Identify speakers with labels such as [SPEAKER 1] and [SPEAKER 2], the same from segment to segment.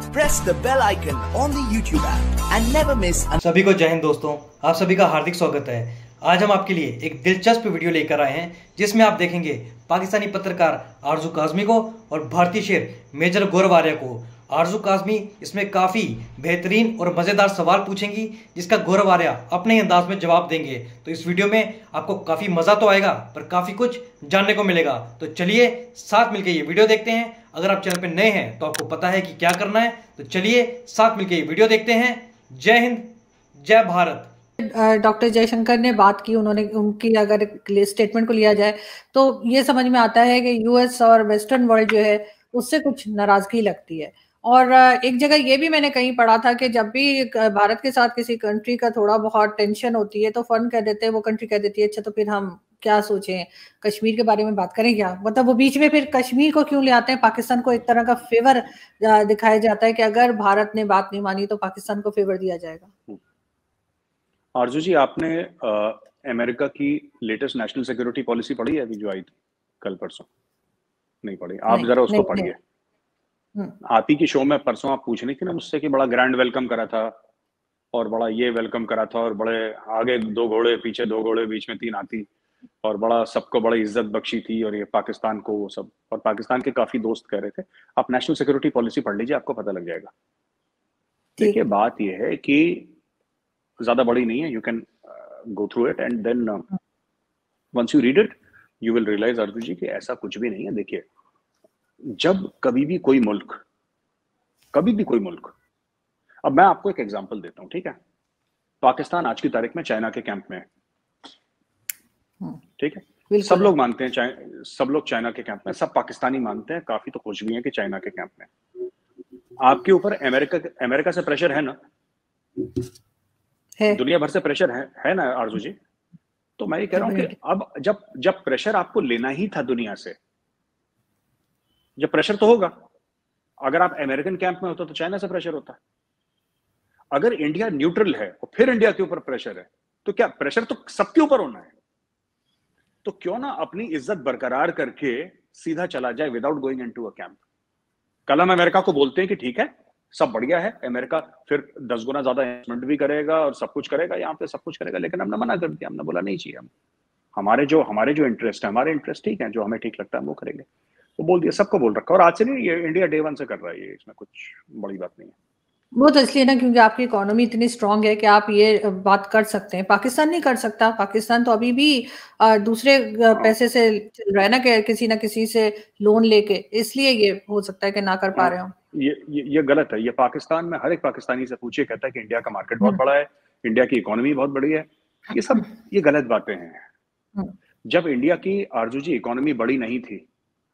[SPEAKER 1] press the bell icon on the YouTube app and never miss
[SPEAKER 2] सभी को जय हिंद दोस्तों, आप सभी का हार्दिक स्वागत है। आज हम आपके लिए एक दिलचस्प वीडियो लेकर आए हैं जिसमें आप देखेंगे पाकिस्तानी पत्रकार आरजू काज़मी को और भारतीय शेर मेजर गौरव आर्या को। आरजू काज़मी इसमें काफ़ी बेहतरीन और मज़ेदार सवाल पूछेंगी जिसका गौरव आर्या अपने ही अंदाज में जवाब देंगे। तो इस वीडियो में आपको काफ़ी मज़ा तो आएगा पर काफ़ी कुछ जानने को मिलेगा। तो चलिए साथ मिलकर ये वीडियो देखते हैं। अगर आप चैनल पर नए हैं तो आपको पता है कि क्या करना है, तो चलिए साथ मिलकर ये वीडियो देखते हैं। जय हिंद, जय भारत।
[SPEAKER 3] डॉक्टर जयशंकर ने बात की, उन्होंने उनकी अगर स्टेटमेंट को लिया जाए तो ये समझ में आता है कि यूएस और वेस्टर्न वर्ल्ड जो है उससे कुछ नाराजगी लगती है। और एक जगह ये भी मैंने कहीं पढ़ा था कि जब भी भारत के साथ किसी कंट्री का थोड़ा बहुत टेंशन होती है तो फन कह देते हैं, वो कंट्री कह देती है अच्छा तो फिर हम क्या सोचें, कश्मीर के बारे में बात करें क्या। मतलब वो बीच में फिर कश्मीर को क्यों ले आते हैं, पाकिस्तान को एक तरह का फेवर दिखाया जाता है कि अगर भारत ने बात नहीं मानी तो पाकिस्तान को फेवर दिया जाएगा।
[SPEAKER 4] आरजू जी, आपने अमेरिका की लेटेस्ट नेशनल सिक्योरिटी पॉलिसी पढ़ी है अभी जो आई थी कल परसों? नहीं पढ़ी? आप जरा उसको पढ़िए। आप ही की शो में परसों आप पूछ रही थी ना मुझसे कि बड़ा ग्रैंड वेलकम करा था और बड़ा ये वेलकम करा था और बड़े आगे 2 घोड़े पीछे 2 घोड़े बीच में 3 हाथी और बड़ा सबको बड़ी इज्जत बख्शी थी और ये पाकिस्तान को वो सब, और पाकिस्तान के काफी दोस्त कह रहे थे। आप नेशनल सिक्योरिटी पॉलिसी पढ़ लीजिए, आपको पता लग जाएगा। देखिए, बात ये है कि ज्यादा बड़ी नहीं है, you can go through it and then once you read it you will realise Arjun ji कि ऐसा कुछ भी नहीं है। देखिए, जब कभी भी कोई मुल्क, अब मैं आपको एक एग्जांपल देता हूं, ठीक है? पाकिस्तान आज की तारीख में चाइना के कैंप में है, ठीक है? सब लोग मानते हैं, सब लोग चाइना के कैंप में, सब पाकिस्तानी मानते हैं, काफी तो खुश भी हैं कि चाइना के कैंप में। आपके ऊपर अमेरिका से प्रेशर है ना, दुनिया भर से प्रेशर है ना आरजू जी? तो मैं ये कह रहा हूं कि अब जब प्रेशर आपको लेना ही था दुनिया से, जब प्रेशर तो होगा। अगर आप अमेरिकन कैंप में होते तो चाइना से प्रेशर होता। अगर इंडिया न्यूट्रल है और फिर इंडिया के ऊपर प्रेशर है तो क्या प्रेशर तो सबके ऊपर होना है? तो क्यों ना अपनी इज्जत बरकरार करके सीधा चला जाए without going into a camp. कल हम अमेरिका को बोलते हैं कि ठीक है, सब बढ़िया है, अमेरिका फिर 10 गुना ज्यादा इन्वेस्टमेंट भी करेगा और सब कुछ करेगा, यहाँ पे सब कुछ करेगा, लेकिन हमने मना कर दिया। हमने बोला नहीं चाहिए, हम हमारे जो इंटरेस्ट है, हमारे इंटरेस्ट ठीक है, जो हमें ठीक लगता है हम वो करेंगे। तो बोल दिया, सबको बोल रखा। और आज से नहीं, ये इंडिया डे 1 से कर रहा है, ये इसमें कुछ बड़ी बात नहीं है।
[SPEAKER 3] वो तो इसलिए ना क्योंकि आपकी इकोनॉमी इतनी स्ट्रांग है कि आप ये बात कर सकते हैं। पाकिस्तान नहीं कर सकता। पाकिस्तान तो अभी भी दूसरे पैसे से चल रहा है ना, कि किसी ना किसी से लोन लेके, इसलिए ये हो सकता है कि ना कर पा रहे हो।
[SPEAKER 4] ये गलत है। ये पाकिस्तान में हर एक पाकिस्तानी से पूछिए, कहता है कि इंडिया का मार्केट बहुत बड़ा है, इंडिया की इकोनॉमी बहुत बड़ी है। ये गलत बातें हैं। जब इंडिया की आरजू जी इकोनॉमी बड़ी नहीं थी,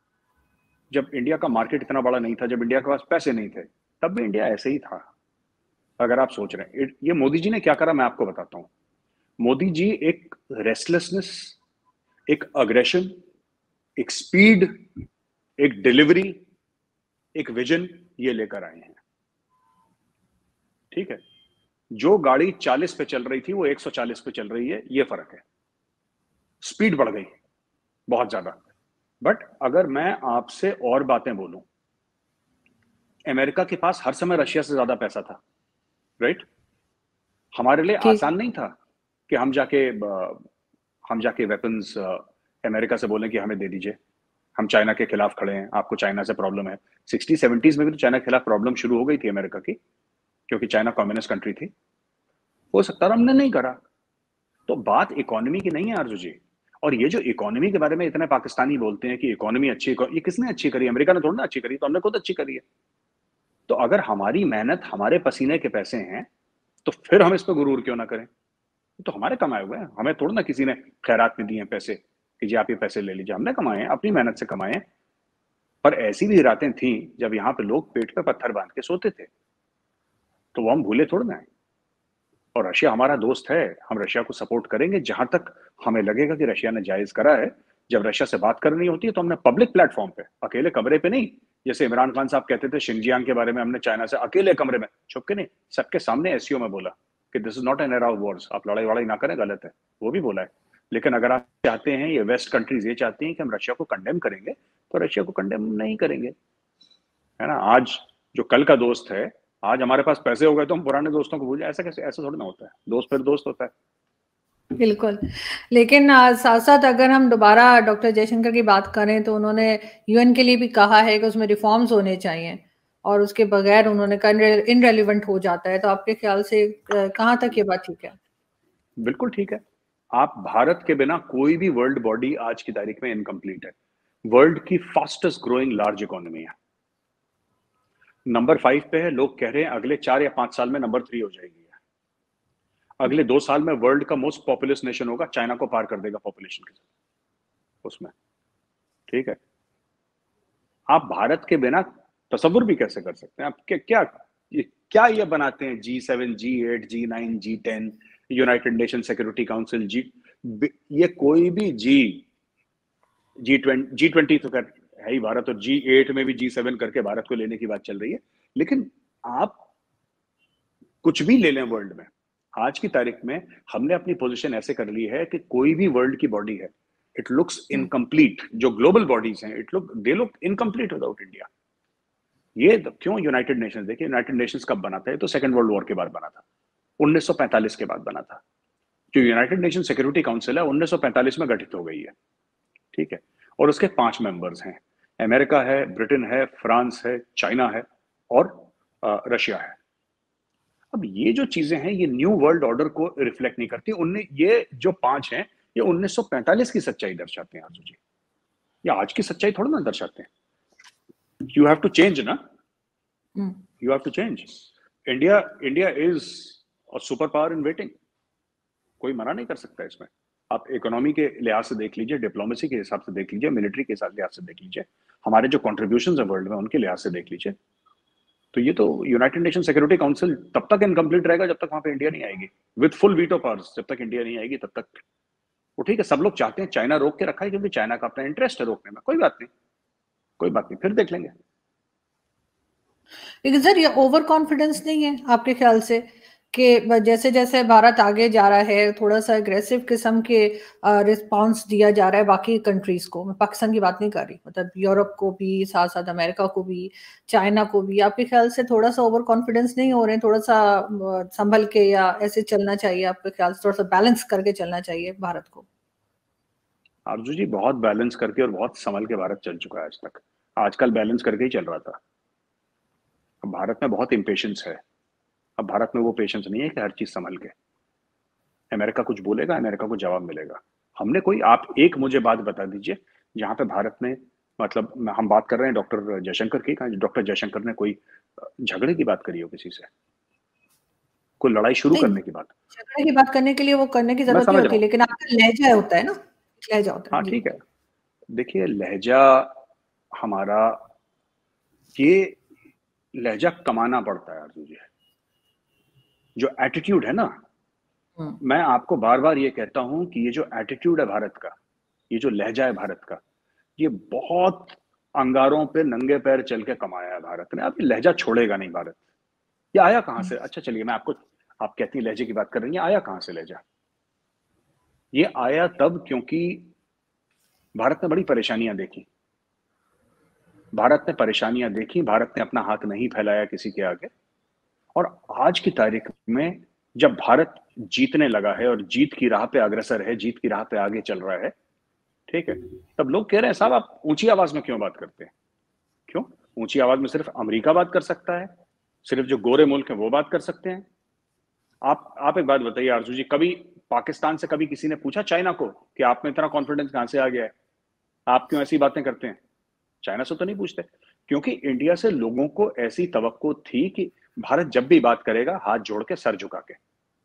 [SPEAKER 4] जब इंडिया का मार्केट इतना बड़ा नहीं था, जब इंडिया के पास पैसे नहीं थे, तब भी इंडिया ऐसे ही था। अगर आप सोच रहे हैं, ये मोदी जी ने क्या करा मैं आपको बताता हूं। मोदी जी एक रेस्टलेसनेस, एक अग्रेशन, एक स्पीड, एक डिलीवरी, एक विजन ये लेकर आए हैं, ठीक है? जो गाड़ी 40 पे चल रही थी वो 140 पे चल रही है, ये फर्क है। स्पीड बढ़ गई बहुत ज्यादा। बट अगर मैं आपसे और बातें बोलूं, अमेरिका के पास हर समय रशिया से ज्यादा पैसा था, राइट? हमारे लिए आसान नहीं था कि हम जाके वेपन्स अमेरिका से बोलें कि हमें दे दीजिए, हम चाइना के खिलाफ खड़े हैं, आपको चाइना से प्रॉब्लम है। 60-70s में भी तो चाइना के खिलाफ प्रॉब्लम शुरू हो गई थी अमेरिका की, क्योंकि चाइना कम्युनिस्ट कंट्री थी। हो सकता है हमने नहीं करा। तो बात इकोनॉमी की नहीं है आरजू जी। और ये जो इकोनॉमी के बारे में इतने पाकिस्तानी बोलते हैं कि इकोनॉमी अच्छी, ये किसने अच्छी करी? अमेरिका ने थोड़ा ना अच्छी करी, तो हमने खुद अच्छी करी है। तो अगर हमारी मेहनत, हमारे पसीने के पैसे हैं तो फिर हम इस पर गुरूर क्यों ना करें? तो हमारे कमाए हुए हैं, हमें थोड़ा ना किसी ने खैरात में दिए हैं पैसे कि जी आप ये पैसे ले लीजिए। हमने कमाए हैं, अपनी मेहनत से कमाए हैं। पर ऐसी भी रातें थी जब यहाँ पे लोग पेट पे पत्थर बांध के सोते थे, तो वो हम भूले थोड़ा ना है। और रशिया हमारा दोस्त है, हम रशिया को सपोर्ट करेंगे जहां तक हमें लगेगा कि रशिया ने जायज करा है। जब रशिया से बात करनी होती है तो हमने पब्लिक प्लेटफॉर्म पे, अकेले कमरे पे नहीं, जैसे इमरान खान साहब कहते थे शिनजियांग के बारे में, हमने चाइना से अकेले कमरे में छुप के नहीं, सबके सामने एससीओ में बोला कि this is not an era of wars, आप लड़ाई वड़ाई ना करें, गलत है, वो भी बोला है। लेकिन अगर आप चाहते हैं, ये वेस्ट कंट्रीज ये चाहती हैं कि हम रशिया को कंडेम करेंगे, तो रशिया को कंडेम नहीं करेंगे, है ना? आज जो कल का दोस्त है, आज हमारे पास पैसे हो गए तो हम पुराने दोस्तों को भूल जाए, ऐसा कैसे? ऐसा थोड़ा ना होता है, दोस्त फिर दोस्त होता है।
[SPEAKER 3] बिल्कुल। लेकिन साथ साथ अगर हम दोबारा डॉक्टर जयशंकर की बात करें तो उन्होंने यूएन के लिए भी कहा है कि उसमें रिफॉर्म्स होने चाहिए और उसके बगैर उन्होंने कहा इनरेलीवेंट हो जाता है। तो आपके ख्याल से कहाँ तक ये बात ठीक है?
[SPEAKER 4] बिल्कुल ठीक है। आप भारत के बिना कोई भी वर्ल्ड बॉडी आज की तारीख में इनकम्प्लीट है। वर्ल्ड की फास्टेस्ट ग्रोइंग लार्ज इकोनॉमी है, नंबर 5 पे है। लोग कह रहे हैं अगले 4 या 5 साल में नंबर 3 हो जाएगी। अगले 2 साल में वर्ल्ड का मोस्ट पॉपुलस नेशन होगा, चाइना को पार कर देगा पॉपुलेशन के साथ उसमें। ठीक है, आप भारत के बिना तसव्वुर भी कैसे कर सकते हैं? आप क्या ये बनाते हैं G7, G8, G9, G10, United nation security council, ये कोई भी G20 तो कर है ही भारत, और G8 में भी G7 करके भारत को लेने की बात चल रही है। लेकिन आप कुछ भी ले लें वर्ल्ड में, आज की तारीख में हमने अपनी पोजीशन ऐसे कर ली है कि कोई भी वर्ल्ड की बॉडी है, इट लुक्स इनकम्प्लीट। जो ग्लोबल बॉडीज हैं, they look incomplete without India. ये क्यों? यूनाइटेड नेशंस, देखिए यूनाइटेड नेशंस कब बना था? तो सेकंड वर्ल्ड वॉर के बाद बना था, 1945 के बाद बना था। जो यूनाइटेड नेशन सिक्योरिटी काउंसिल है 1945 में गठित हो गई है। ठीक है, और उसके 5 मेंबर्स हैं, अमेरिका है, ब्रिटेन है, फ्रांस है, चाइना है और रशिया है। अब ये जो चीजें हैं ये न्यू वर्ल्ड ऑर्डर को रिफ्लेक्ट नहीं करती। उनने ये जो 5 हैं ये 1945 की सच्चाई दर्शाते हैं आरजू जी, या आज की सच्चाई थोड़ा ना दर्शाते हैं। यू हैव टू चेंज ना, you have to change. India is a super power in waiting, कोई मना नहीं कर सकता इसमें। आप इकोनॉमी के लिहाज से देख लीजिए, डिप्लोमेसी के हिसाब से देख लीजिए, मिलिट्री के लिहाज से देख लीजिए, हमारे जो कॉन्ट्रीब्यूशन है वर्ल्ड में उनके लिहाज से देख लीजिए। तो ये तो यूनाइटेड नेशन सिक्योरिटी काउंसिल तब तक इनकम्प्लीट रहेगा जब तक वहां पे इंडिया नहीं आएगी विद फुल वीटो पावर्स। जब तक इंडिया नहीं आएगी तब तक वो ठीक है। सब लोग चाहते हैं, चाइना रोक के रखा है क्योंकि चाइना का अपना इंटरेस्ट है रोकने में। कोई बात नहीं, कोई बात नहीं, फिर देख लेंगे।
[SPEAKER 3] लेकिन सर ये ओवर कॉन्फिडेंस नहीं है आपके ख्याल से कि जैसे जैसे भारत आगे जा रहा है थोड़ा सा एग्रेसिव किस्म के रिस्पांस दिया जा रहा है बाकी कंट्रीज को? मैं पाकिस्तान की बात नहीं कर रही, मतलब यूरोप को भी, साथ साथ अमेरिका को भी, चाइना को भी। आपके ख्याल से थोड़ा सा ओवर कॉन्फिडेंस नहीं हो रहे हैं? थोड़ा सा संभल के या ऐसे चलना चाहिए? आपके ख्याल से थोड़ा सा बैलेंस करके चलना चाहिए भारत को?
[SPEAKER 4] आरजू जी, बहुत बैलेंस करके और बहुत संभल के भारत चल चुका है आज तक। आजकल बैलेंस करके ही चल रहा था। अब भारत में बहुत इम्पेशंस है। अब भारत में वो पेशेंस नहीं है कि हर चीज संभल के अमेरिका कुछ बोलेगा अमेरिका को जवाब मिलेगा। हमने कोई, आप एक मुझे बात बता दीजिए जहां पे भारत ने, मतलब हम बात कर रहे हैं डॉक्टर जयशंकर की, डॉक्टर जयशंकर ने कोई झगड़े की बात करी हो किसी से, कोई लड़ाई शुरू करने की बात?
[SPEAKER 3] झगड़े की बात करने के लिए वो करने की जरूरत नहीं होती, लेकिन आपका लहजा होता है ना, लहजा होता है।
[SPEAKER 4] हाँ ठीक है, देखिए लहजा हमारा, ये लहजा कमाना पड़ता है अर्जुन जी। जो एटीट्यूड है ना, मैं आपको बार बार ये कहता हूं कि ये जो एटीट्यूड है भारत का, ये जो लहजा है भारत का, ये बहुत अंगारों पे नंगे पैर चल के कमाया है भारत ने। अब ये लहजा छोड़ेगा नहीं भारत। ये आया कहां से? अच्छा चलिए मैं आपको, आप कहती हैं लहजे की बात कर रही हैं, आया कहां से लहजा? ये आया तब क्योंकि भारत ने बड़ी परेशानियां देखी। भारत ने परेशानियां देखी, भारत ने अपना हाथ नहीं फैलाया किसी के आगे। और आज की तारीख में जब भारत जीतने लगा है और जीत की राह पे अग्रसर है, जीत की राह पे आगे चल रहा है, ठीक है, तब लोग कह रहे हैं साहब आप ऊंची आवाज में क्यों बात करते हैं? क्यों ऊंची आवाज में सिर्फ अमेरिका बात कर सकता है? सिर्फ जो गोरे मुल्क हैं वो बात कर सकते हैं? आप एक बात बताइए आरजू जी, कभी पाकिस्तान से कभी किसी ने पूछा चाइना को कि आप में इतना कॉन्फिडेंस कहां से आ गया है, आप क्यों ऐसी बातें करते हैं? चाइना से तो नहीं पूछते, क्योंकि इंडिया से लोगों को ऐसी तवक्को थी कि भारत जब भी बात करेगा हाथ जोड़ के सर झुका के,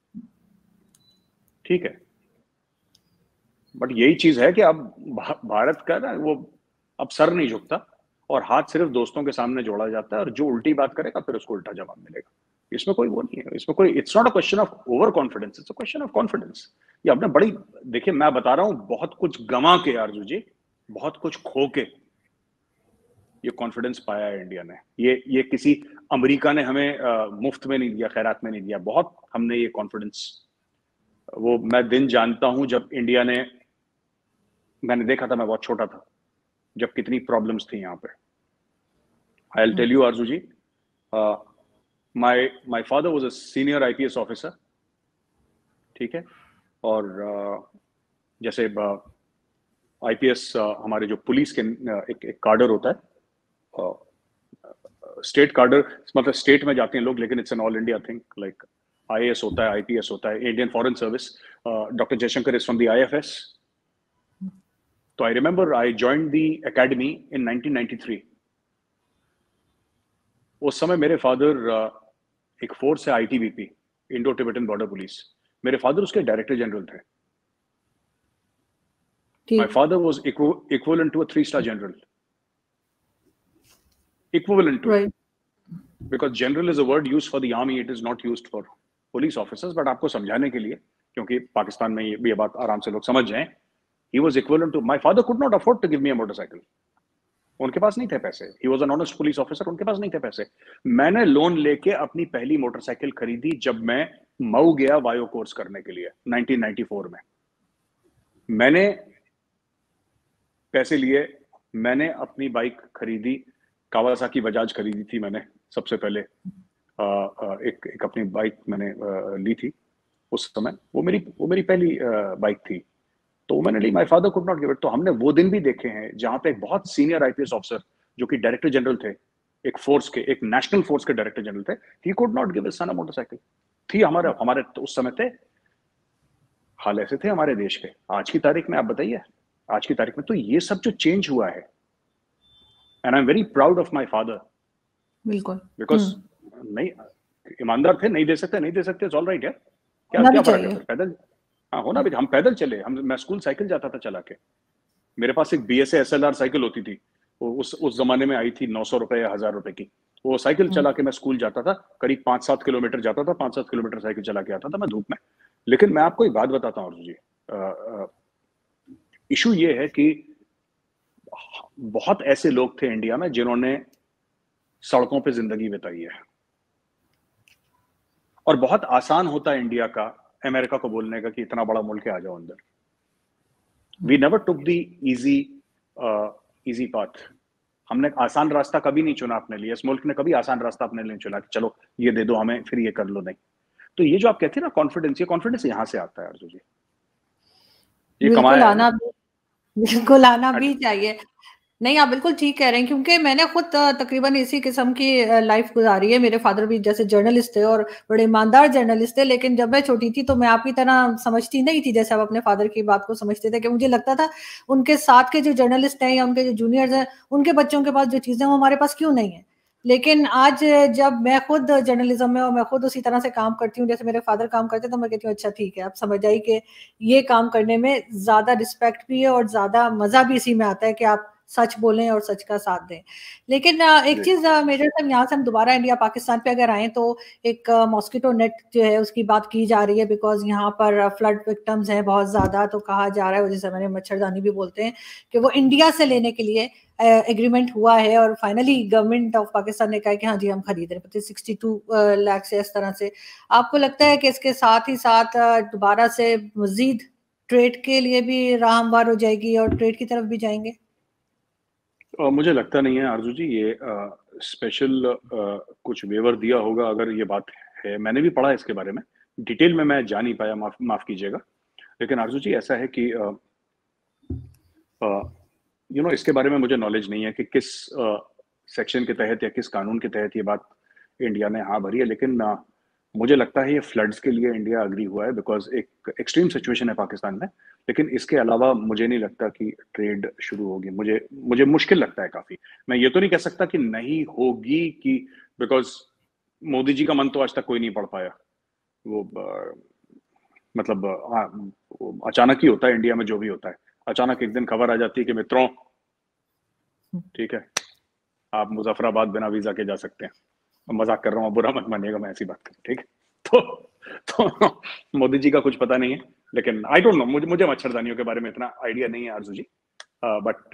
[SPEAKER 4] ठीक है। बट यही चीज है कि अब भारत का ना वो अब सर नहीं झुकता और हाथ सिर्फ दोस्तों के सामने जोड़ा जाता है, और जो उल्टी बात करेगा फिर उसको उल्टा जवाब मिलेगा। इसमें कोई वो नहीं है, इसमें कोई, it's not a question of over confidence, it's a question of confidence. ये आपने बड़ी, देखिए मैं बता रहा हूं, बहुत कुछ गंवा के आरजू जी, बहुत कुछ खो के ये कॉन्फिडेंस पाया है इंडिया ने। ये किसी अमेरिका ने हमें मुफ्त में नहीं दिया, खैरात में नहीं दिया। बहुत हमने ये कॉन्फिडेंस, वो मैं दिन जानता हूं जब इंडिया ने, मैंने देखा था, मैं बहुत छोटा था जब कितनी प्रॉब्लम्स थी यहाँ पे। I will tell you Arzoo ji, my father was a senior IPS officer, ठीक है। और जैसे आईपीएस हमारे जो पुलिस के एक कार्डर होता है, स्टेट कार्डर, मतलब स्टेट में जाते हैं लोग, लेकिन it's an all India thing, like IAS होता है, आईपीएस होता है, Indian foreign service. Doctor Jaishankar is from the IFS. तो I remember I joined the academy in 1993। उस समय मेरे फादर, एक फोर्स है ITBP, Indo Tibetan border police, मेरे फादर उसके डायरेक्टर जनरल थे। My father was equivalent to a 3-star general. Equivalent to.
[SPEAKER 3] Right.
[SPEAKER 4] Because general is a word used for the army, it is not used for police officers. But आपको समझाने के लिए, क्योंकि पाकिस्तान में ये बात आराम से लोग समझ जाएं, he was equivalent to. My father could not afford to give me a motorcycle. उनके पास नहीं थे पैसे. He was an honest police officer. उनके पास नहीं थे पैसे. मैंने लोन लेके अपनी पहली मोटरसाइकिल खरीदी जब मैं मऊ गया वायो कोर्स करने के लिए 1994 में. मैंने पैसे लिए, मैंने अपनी बाइक खरीदी, कावासाकी बजाज खरीदी थी मैंने सबसे पहले। एक अपनी बाइक मैंने ली थी उस समय, वो मेरी पहली बाइक थी, तो मैंने ली। My father could not give it. तो हमने वो दिन भी देखे हैं जहां पे एक बहुत सीनियर आईपीएस ऑफिसर जो कि डायरेक्टर जनरल थे, एक फोर्स के, एक नेशनल फोर्स के डायरेक्टर जनरल थे, he could not give his son a motorcycle. थी हमारे तो उस समय थे हाल ऐसे थे हमारे देश के। आज की तारीख में आप बताइए, आज की तारीख में तो ये सब जो चेंज हुआ है, and I am very proud of my father.
[SPEAKER 3] बिल्कुल।
[SPEAKER 4] बिकॉज नहीं, ईमानदार थे, नहीं दे सकते इट्स ऑल राइट है। क्या फर्क है? पैदल, हाँ होना भी, हम पैदल चले, मैं स्कूल साइकिल जाता था चला के। मेरे पास एक बीएसए एसएलआर साइकिल होती थी, वो उस जमाने में आई थी 900 रुपए या 1000 रुपए की। वो साइकिल चला के मैं स्कूल जाता था, करीब 5-7 किलोमीटर जाता था, 5-7 किलोमीटर साइकिल चला के आता था मैं धूप में। लेकिन मैं आपको एक बात बताता हूँ अर्जुन जी, इशू ये है कि बहुत ऐसे लोग थे इंडिया में जिन्होंने सड़कों पे जिंदगी बिताई है, और बहुत आसान होता है इंडिया का अमेरिका को बोलने का कि इतना बड़ा मुल्क है, आ जाओ अंदर। We never took the easy path. हमने आसान रास्ता कभी नहीं चुना अपने लिए, इस मुल्क ने कभी आसान रास्ता अपने लिए चुना कि चलो ये दे दो हमें, फिर ये कर लो। नहीं, तो ये जो आप कहते हैं ना कॉन्फिडेंस, ये कॉन्फिडेंस यहाँ से आता है अर्जुन जी, ये कमाया है।
[SPEAKER 3] बिल्कुल आना भी चाहिए। नहीं, आप बिल्कुल ठीक कह रहे हैं, क्योंकि मैंने खुद तकरीबन इसी किस्म की लाइफ गुजारी है। मेरे फादर भी जैसे जर्नलिस्ट थे और बड़े ईमानदार जर्नलिस्ट थे, लेकिन जब मैं छोटी थी तो मैं आपकी तरह समझती नहीं थी जैसे आप अपने फादर की बात को समझते थे, कि मुझे लगता था उनके साथ के जो जर्नलिस्ट हैं या उनके जो जूनियर्स हैं, उनके बच्चों के पास जो चीजें वो हमारे पास क्यों नहीं है। लेकिन आज जब मैं खुद जर्नलिज्म में और मैं खुद उसी तरह से काम करती हूँ जैसे मेरे फादर काम करते, तो मैं कहती हूँ अच्छा ठीक है, आप समझ आई कि ये काम करने में ज्यादा रिस्पेक्ट भी है और ज्यादा मजा भी इसी में आता है कि आप सच बोलें और सच का साथ दें। लेकिन एक चीज मेजर साहब, यहाँ से हम दोबारा इंडिया पाकिस्तान पे अगर आए तो एक मॉस्किटो नेट जो है उसकी बात की जा रही है, बिकॉज यहाँ पर फ्लड विक्टिम्स हैं बहुत ज्यादा। तो कहा जा रहा है, जैसे मैंने मच्छरदानी भी बोलते हैं, कि वो इंडिया से लेने के लिए एग्रीमेंट हुआ है और फाइनली गवर्नमेंट ऑफ पाकिस्तान ने कहा कि हाँ जी हम खरीद रहे हैं 62 लाख से। इस तरह से आपको लगता है कि इसके साथ ही साथ दोबारा से मजीद ट्रेड के लिए भी राह हमवार हो जाएगी और ट्रेड की तरफ भी जाएंगे?
[SPEAKER 4] मुझे लगता नहीं है आरजू जी, ये स्पेशल कुछ वेवर दिया होगा अगर ये बात है। मैंने भी पढ़ा इसके बारे में, डिटेल में मैं जा नहीं पाया, माफ कीजिएगा। लेकिन आरजू जी ऐसा है कि इसके बारे में मुझे नॉलेज नहीं है कि किस सेक्शन के तहत या किस कानून के तहत ये बात इंडिया ने हाँ भरी है। लेकिन मुझे लगता है ये फ्लड्स के लिए इंडिया अग्री हुआ है, बिकॉज एक एक्सट्रीम सिचुएशन है पाकिस्तान में। लेकिन इसके अलावा मुझे नहीं लगता कि ट्रेड शुरू होगी। मुझे मुश्किल लगता है काफी। मैं ये तो नहीं कह सकता कि नहीं होगी, कि बिकॉज मोदी जी का मन तो आज तक कोई नहीं पढ़ पाया। वो मतलब अचानक ही होता है इंडिया में, जो भी होता है अचानक एक दिन खबर आ जाती है कि मित्रों ठीक है आप मुजफ्फराबाद बिना वीजा के जा सकते हैं। मजाक कर रहा हूँ, बुरा मत मानिएगा, मैं ऐसी बात कर, ठीक है। तो मोदी जी का कुछ पता नहीं है, लेकिन आई डोंट नो, मुझे मच्छरदानियों के बारे में इतना आइडिया नहीं है Arzoo ji. But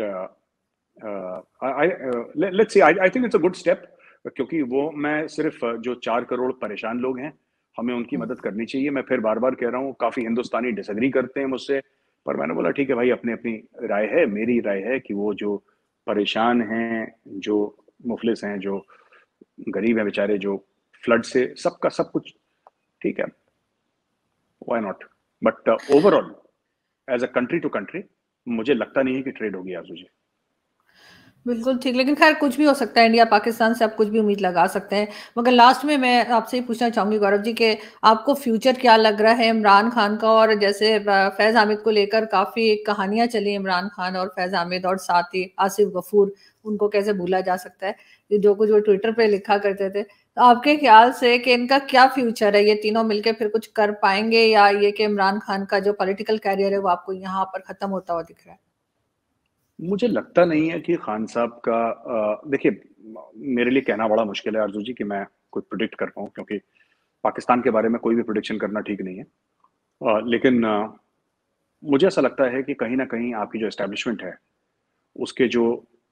[SPEAKER 4] let's see, I think it's a good step, क्योंकि वो मैं सिर्फ जो 4 करोड़ परेशान लोग हैं हमें उनकी मदद करनी चाहिए। मैं फिर बार बार कह रहा हूँ, काफी हिंदुस्तानी डिसएग्री करते हैं मुझसे, पर मैंने बोला ठीक है भाई, अपनी अपनी राय है। मेरी राय है कि वो जो परेशान हैं, जो मुफलिस हैं, जो गरीब हैं बेचारे, जो फ्लड से सबका सब कुछ ठीक है, why not, but overall as a country to country मुझे लगता नहीं है कि ट्रेड होगी आरजू जी।
[SPEAKER 3] बिल्कुल ठीक, लेकिन खैर कुछ भी हो सकता है, इंडिया पाकिस्तान से आप कुछ भी उम्मीद लगा सकते हैं। मगर लास्ट में मैं आपसे ही पूछना चाहूंगी गौरव जी कि आपको फ्यूचर क्या लग रहा है इमरान खान का, और जैसे फैज हामिद को लेकर काफी कहानियां चली, इमरान खान और फैज हामिद और साथ ही आसिफ गफूर, उनको कैसे भूला जा सकता है, ये जो कुछ वो ट्विटर पे लिखा करते थे। तो आपके ख्याल से कि इनका क्या फ्यूचर है, ये तीनों मिलकर फिर कुछ कर पाएंगे, या ये कि इमरान खान का जो पॉलिटिकल कैरियर है वो आपको यहाँ पर खत्म होता हुआ दिख रहा है?
[SPEAKER 4] मुझे लगता नहीं है कि खान साहब का देखिए, मेरे लिए कहना बड़ा मुश्किल है आरजू जी कि मैं कुछ प्रिडिक्ट कर पाऊँ, क्योंकि पाकिस्तान के बारे में कोई भी प्रिडिक्शन करना ठीक नहीं है। लेकिन मुझे ऐसा लगता है कि कहीं ना कहीं आपकी जो एस्टेब्लिशमेंट है उसके जो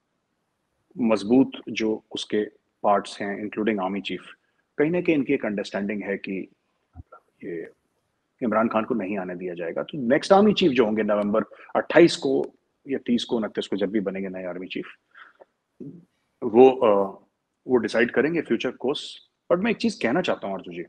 [SPEAKER 4] मजबूत जो उसके पार्ट्स हैं, इंक्लूडिंग आर्मी चीफ, कहीं ना कहीं इनकी एक अंडरस्टैंडिंग है कि ये इमरान खान को नहीं आने दिया जाएगा। तो नेक्स्ट आर्मी चीफ जो होंगे नवंबर 28 को या 30 को 29 को, जब भी बनेंगे नए आर्मी चीफ, वो डिसाइड करेंगे फ्यूचर कोर्स। बट मैं एक चीज कहना चाहता हूँ अर्जुन जी,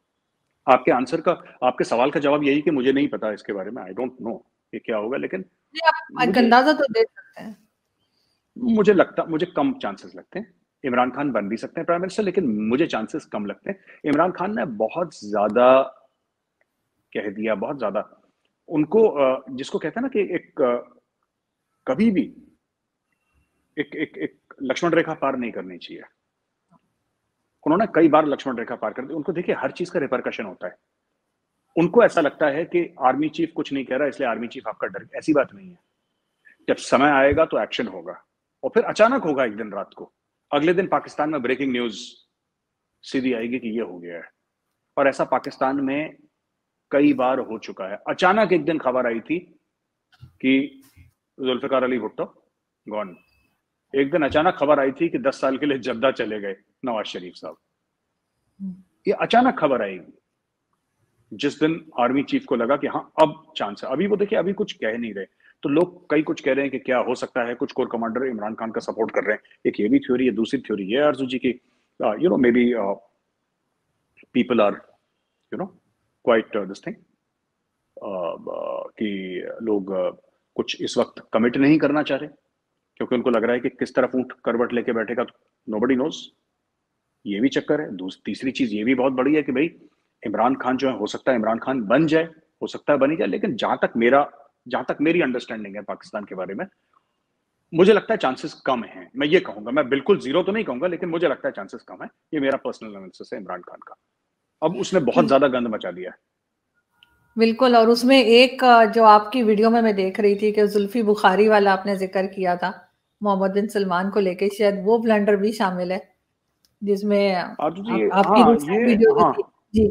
[SPEAKER 4] आपके सवाल का जवाब यही कि मुझे नहीं पता इसके बारे में, आई डोंट नो ये क्या होगा, लेकिन
[SPEAKER 3] आप एक अंदाजा तो दे सकते हैं।
[SPEAKER 4] मुझे कम चांसेस लगते हैं। इमरान खान बन भी सकते हैं प्राइम मिनिस्टर, लेकिन मुझे चांसेस कम लगते हैं। इमरान खान ने बहुत ज्यादा कह दिया, बहुत ज्यादा उनको जिसको कहते हैं ना कि कभी भी एक लक्ष्मण रेखा पार नहीं करनी चाहिए। उन्होंने कई बार लक्ष्मण रेखा पार कर दी। उनको देखिए हर चीज का रिपरकशन होता है। उनको ऐसा लगता है कि आर्मी चीफ कुछ नहीं कह रहा इसलिए आर्मी चीफ आपका डर, ऐसी बात नहीं है। जब समय आएगा तो एक्शन होगा, और फिर अचानक होगा एक दिन रात को, अगले दिन पाकिस्तान में ब्रेकिंग न्यूज सीधी आएगी कि ये हो गया है। और ऐसा पाकिस्तान में कई बार हो चुका है। अचानक एक दिन खबर आई थी कि जुल्फिकार अली भुट्टो गॉन। एक दिन अचानक खबर आई थी कि 10 साल के लिए जद्दा चले गए नवाज शरीफ साहब। ये अचानक खबर आएगी जिस दिन आर्मी चीफ को लगा कि हाँ अब चांस है। अभी वो देखिए अभी कुछ कह नहीं रहे, तो लोग कई कुछ कह रहे हैं कि क्या हो सकता है, कुछ कोर कमांडर इमरान खान का सपोर्ट कर रहे हैं। एक ये भी थ्योरी है। दूसरी थ्योरी ये अर्जु जी की you know maybe people are you know quite this thing कि लोग कुछ इस वक्त कमिट नहीं करना चाह रहे, क्योंकि उनको लग रहा है कि किस तरफ ऊंट करवट लेके बैठेगा तो नोबडी नोज। ये भी चक्कर है। तीसरी चीज ये भी बहुत बड़ी है कि भाई इमरान खान जो है, हो सकता है इमरान खान बन जाए, हो सकता है बनी जाए, लेकिन जहां तक मेरी अंडरस्टैंडिंग है पाकिस्तान के बारे में, मुझे लगता है चांसेस कम हैं। मैं ये कहूंगा, मैं बिल्कुल जीरो तो नहीं कहूंगा, लेकिन मुझे लगता है चांसेस कम है। ये मेरा पर्सनल एनालिसिस है इमरान खान का। अब उसने बहुत ज्यादा गंद मचा दिया है।
[SPEAKER 3] बिल्कुल। और उसमें एक जो आपकी वीडियो में मैं देख रही थी कि जुल्फी बुखारी वाला आपने जिक्र किया था मोहम्मद बिन सलमान को लेके, शायद वो ब्लंडर भी शामिल है जिसमें आपकी वीडियो थी जी।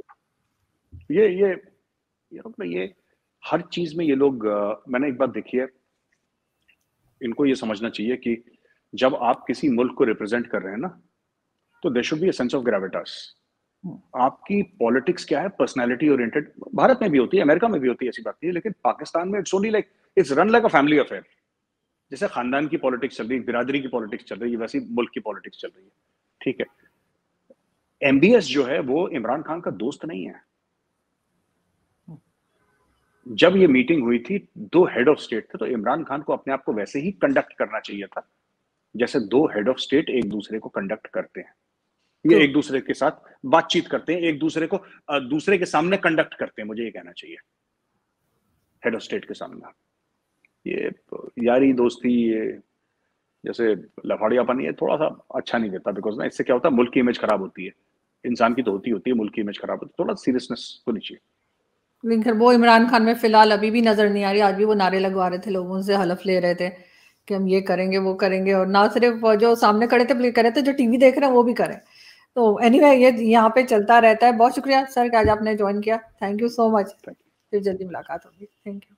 [SPEAKER 4] ये हर चीज में ये लोग मैंने एक बात देखी है, इनको ये समझना चाहिए कि जब आप किसी मुल्क को रिप्रेजेंट कर रहे हैं ना, तो there should be a sense of gravitas. आपकी पॉलिटिक्स क्या है, पर्सनालिटी ओरिएंटेड। भारत में भी होती है, अमेरिका में भी होती है, ऐसी बात नहीं है, लेकिन पाकिस्तान में it's only like it's run like a family affair. जैसे खानदान की पॉलिटिक्स चल रही है, बिरादरी की पॉलिटिक्स चल रही है, वैसी मुल्क की पॉलिटिक्स चल रही है। ठीक है, एमबीएस जो है वो इमरान खान का दोस्त नहीं है। जब ये मीटिंग हुई थी, 2 हेड ऑफ स्टेट थे, तो इमरान खान को अपने आप को वैसे ही कंडक्ट करना चाहिए था जैसे 2 हेड ऑफ स्टेट एक दूसरे को कंडक्ट करते हैं। ये एक दूसरे के साथ बातचीत करते हैं, एक दूसरे को दूसरे के सामने कंडक्ट करते हैं, मुझे ये कहना चाहिए, हेड ऑफ स्टेट के सामने। ये यारी दोस्ती, ये जैसे लफाड़ियापन, ये थोड़ा सा अच्छा नहीं देता, बिकॉज ना इससे क्या होता है, मुल्क की इमेज खराब होती है। इंसान की तो होती है, मुल्क की इमेज खराब होती है। थोड़ा सीरियसनेस होनी चाहिए।
[SPEAKER 3] लेकिन वो इमरान खान में फिलहाल अभी भी नजर नहीं आ रही। आज भी वो नारे लगवा रहे थे, लोगों से हलफ ले रहे थे कि हम ये करेंगे वो करेंगे, और ना सिर्फ जो सामने खड़े थे प्ले कर रहे थे, जो टीवी देख रहे हैं वो भी करें। तो एनीवे ये यहाँ पे चलता रहता है। बहुत शुक्रिया सर कि आज आपने ज्वाइन किया। Thank you so much. फिर जल्दी मुलाकात होगी। Thank you.